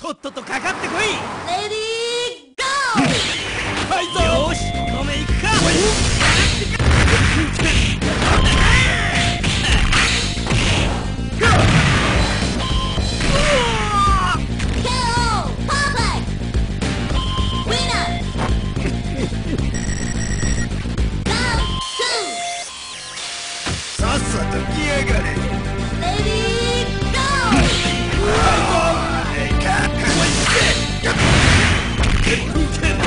とっととかかってこい。 レディーゴー。 はいぞ。よーし、この目いくか。 さっさと来やがれ。 レディーゴー。 はいぞ。